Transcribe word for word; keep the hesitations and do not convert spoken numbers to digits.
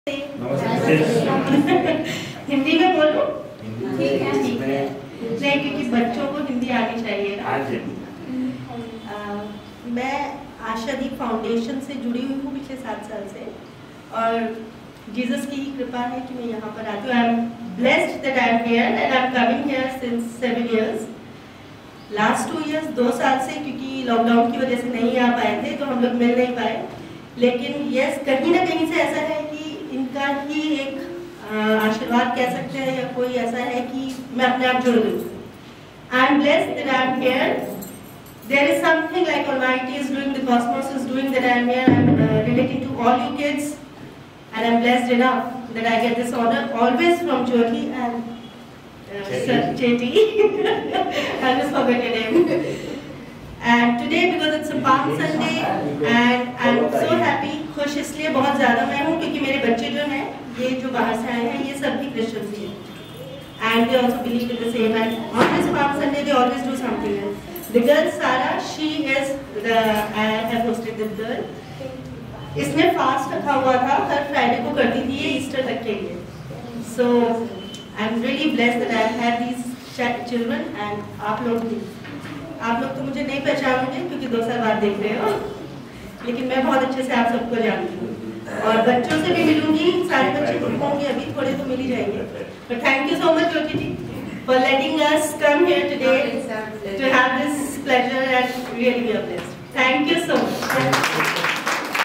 हिंदी में बोलो। ठीक है ठीक है, नहीं क्योंकि बच्चों को हिंदी आनी चाहिए ना। मैं आशादीप फाउंडेशन से जुड़ी हुई हूँ पिछले सात साल से, और जीसस की ही कृपा है कि मैं यहाँ पर आती हूँ। I am blessed that I am here and I am coming here since seven years. Last two years दो साल से क्योंकि लॉकडाउन की वजह से नहीं आ पाए थे, तो हम लोग मिल नहीं पाए। लेकिन यस, कहीं ना कहीं से ऐसा है कि इनका ही एक आशीर्वाद कह सकते हैं, या कोई ऐसा है कि मैं अपने आप जुड़ गई। I am blessed that I am here. There is something like Almighty is doing, the cosmos is doing, that I am here. I am uh, relating to all you kids, and I am blessed enough that I get this honor always from Jyoti and uh, Sir Cheti. I just forgot your name. And today, because it's a Palm Sunday, and I am so happy, खुश इसलिए बहुत ज़्यादा मैं हूँ क्योंकि मेरे बच्चे जो हैं, ये जो बाहर से आए हैं, ये सब भी क्रिश्चियंस ही हैं, and they also believe in the same. And on this Palm Sunday, they always do something else. The girl Sara, she is the I have hosted this girl. इसने फास्ट रखा हुआ था, हर फ्राइडे को करती थी ये Easter तक के लिए. So I am really blessed that I have these children, and आप लोग भी. आप लोग तो मुझे नहीं पहचानोगे क्योंकि दो साल बाद देख रहे हो, लेकिन मैं बहुत अच्छे से आप सबको जानती हूँ, और बच्चों से भी मिलूंगी. सारे बच्चे होंगे अभी, थोड़े तो मिल ही जाएंगे. But thank you so much, Jyoti ji, for letting us come here today to have this pleasure and really be a blessed. Thank you so much.